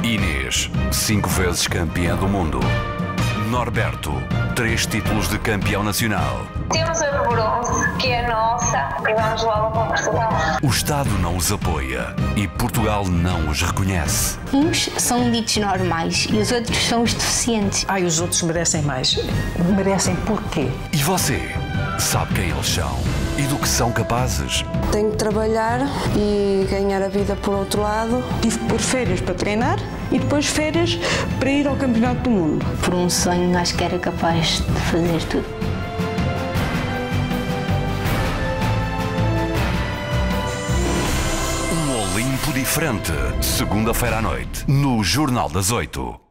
Inês, 5 vezes campeã do mundo. Norberto, 3 títulos de campeão nacional. Temos a de bronze, que é nossa, e vamos levá-la para Portugal. O Estado não os apoia e Portugal não os reconhece. Uns são ditos normais e os outros são os deficientes. Ai, os outros merecem mais. Merecem porquê? E você, sabe quem eles são e do que são capazes? Tenho que trabalhar e ganhar a vida por outro lado. Tive que pôr férias para treinar e depois férias para ir ao Campeonato do Mundo. Por um sonho, acho que era capaz de fazer tudo. Um Olimpo diferente, segunda-feira à noite, no Jornal das 8.